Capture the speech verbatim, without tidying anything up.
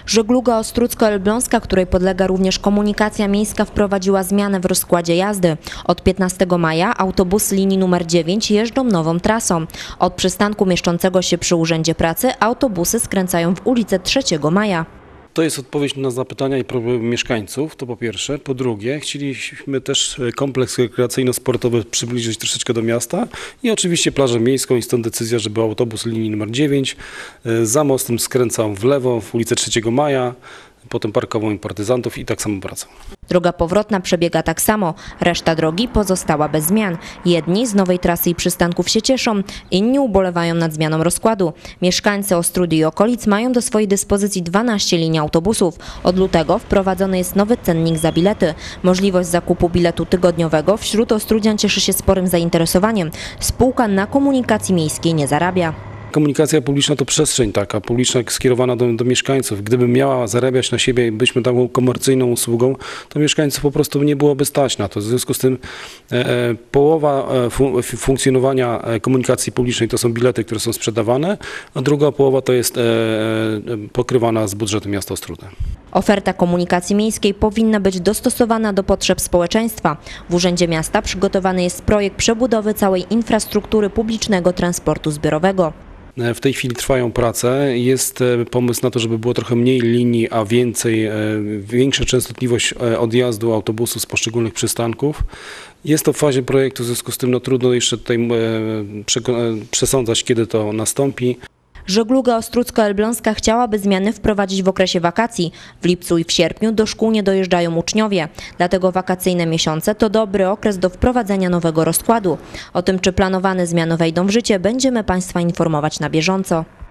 Żegluga Ostródzko-Elbląska, której podlega również komunikacja miejska, wprowadziła zmianę w rozkładzie jazdy. Od piętnastego maja autobusy linii numer dziewięć jeżdżą nową trasą. Od przystanku mieszczącego się przy Urzędzie Pracy autobusy skręcają w ulicę trzeciego maja. To jest odpowiedź na zapytania i problemy mieszkańców, to po pierwsze. Po drugie, chcieliśmy też kompleks rekreacyjno-sportowy przybliżyć troszeczkę do miasta i oczywiście plażę miejską i stąd decyzja, żeby autobus linii numer dziewięć za mostem skręcał w lewo w ulicę trzeciego maja, potem parkową i partyzantów i tak samo wracał. Droga powrotna przebiega tak samo. Reszta drogi pozostała bez zmian. Jedni z nowej trasy i przystanków się cieszą, inni ubolewają nad zmianą rozkładu. Mieszkańcy Ostródy i okolic mają do swojej dyspozycji dwanaście linii autobusów. Od lutego wprowadzony jest nowy cennik za bilety. Możliwość zakupu biletu tygodniowego wśród ostródzian cieszy się sporym zainteresowaniem. Spółka na komunikacji miejskiej nie zarabia. Komunikacja publiczna to przestrzeń taka, publiczna skierowana do, do mieszkańców. Gdyby miała zarabiać na siebie i byśmy taką komercyjną usługą, to mieszkańców po prostu nie byłoby stać na to. W związku z tym e, połowa e, fun funkcjonowania komunikacji publicznej to są bilety, które są sprzedawane, a druga połowa to jest e, pokrywana z budżetu miasta Ostródy. Oferta komunikacji miejskiej powinna być dostosowana do potrzeb społeczeństwa. W Urzędzie Miasta przygotowany jest projekt przebudowy całej infrastruktury publicznego transportu zbiorowego. W tej chwili trwają prace. Jest pomysł na to, żeby było trochę mniej linii, a więcej, większa częstotliwość odjazdu autobusu z poszczególnych przystanków. Jest to w fazie projektu, w związku z tym no, trudno jeszcze tutaj przesądzać, kiedy to nastąpi. Żegluga Ostródzko-Elbląska chciałaby zmiany wprowadzić w okresie wakacji. W lipcu i w sierpniu do szkół nie dojeżdżają uczniowie. Dlatego wakacyjne miesiące to dobry okres do wprowadzenia nowego rozkładu. O tym, czy planowane zmiany wejdą w życie, będziemy Państwa informować na bieżąco.